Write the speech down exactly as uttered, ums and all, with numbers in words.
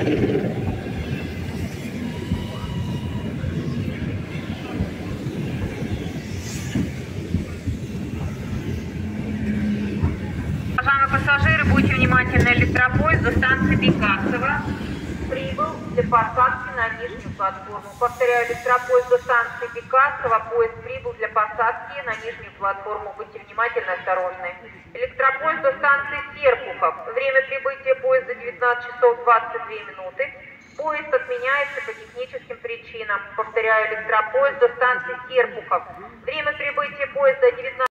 Уважаемые пассажиры, будьте внимательны, электропоезд до станции Бекасова прибыл для посадки на нижнюю платформу. Повторяю, электропоезд до станции Бекасова, поезд прибыл для посадки на нижнюю платформу. Будьте внимательны, осторожны. Электропоезд до станции Серпухов. Время прибытия поезда девятнадцать часов двадцать две минуты. Поезд отменяется по техническим причинам. Повторяю, электропоезд до станции Серпухов. Время прибытия поезда девятнадцать